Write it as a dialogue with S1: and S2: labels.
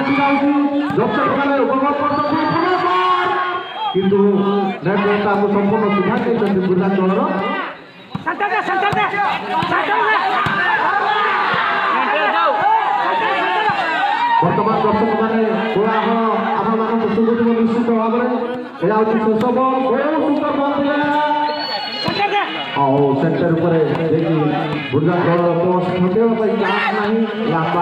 S1: किंतु नेटवर्क को संपूर्ण सुधार देते बुर्ला दलर बर्तमान दर्शक मैंने कोलाहल आपण सुबुद्ध निश्चित भाव में यह हूँ शेष बल बहुत सुंदर बल सेंटर पर बुर्ला दल ठकेवाई चान्स नहीं लागा